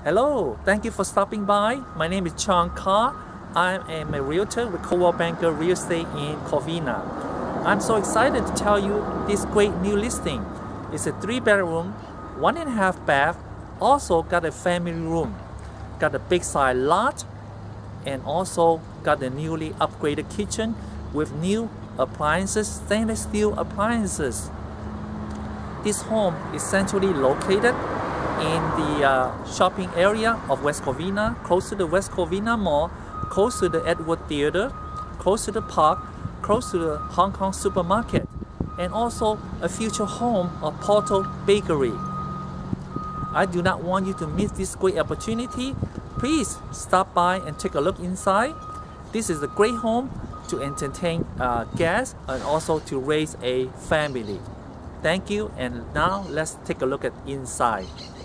Hello, thank you for stopping by. My name is Chang Ka. I am a realtor with Coldwell Banker Real Estate in Covina. I'm so excited to tell you this great new listing. It's a 3-bedroom, 1.5 bath, also got a family room, got a big side lot, and also got a newly upgraded kitchen with new appliances, stainless steel appliances. This home is centrally located in the shopping area of West Covina, close to the West Covina Mall, close to the Edward Theater, close to the park, close to the Hong Kong supermarket, and also a future home of Porto Bakery. I do not want you to miss this great opportunity. Please stop by and take a look inside. This is a great home to entertain guests and also to raise a family. Thank you, and now let's take a look at inside.